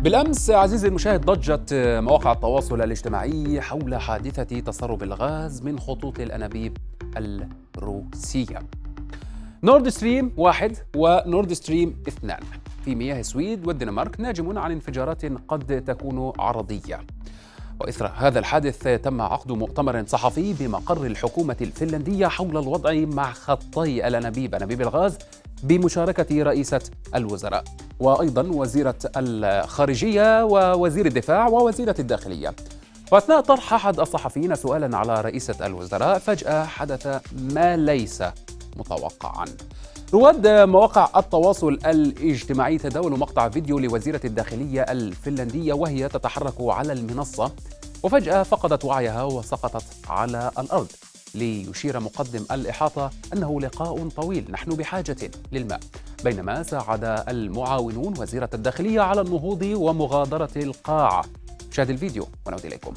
بالأمس عزيزي المشاهد ضجت مواقع التواصل الاجتماعي حول حادثة تسرب الغاز من خطوط الأنابيب الروسية نورد ستريم 1 ونورد ستريم 2 في مياه السويد والدنمارك، ناجم عن انفجارات قد تكون عرضية. وإثر هذا الحادث تم عقد مؤتمر صحفي بمقر الحكومة الفنلندية حول الوضع مع خطي أنابيب الغاز بمشاركة رئيسة الوزراء وأيضا وزيرة الخارجية ووزير الدفاع ووزيرة الداخلية. وأثناء طرح أحد الصحفيين سؤالا على رئيسة الوزراء، فجأة حدث ما ليس متوقعا. رواد مواقع التواصل الاجتماعي تداولوا مقطع فيديو لوزيرة الداخلية الفنلندية وهي تتحرك على المنصة، وفجأة فقدت وعيها وسقطت على الأرض. ليشير مقدم الإحاطة أنه لقاء طويل، نحن بحاجة للماء، بينما ساعد المعاونون وزيرة الداخلية على النهوض ومغادرة القاعة. شاهد الفيديو ونعود إليكم.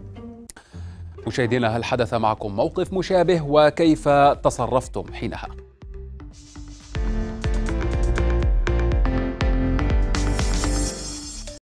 مشاهدينا، هل حدث معكم موقف مشابه وكيف تصرفتم حينها؟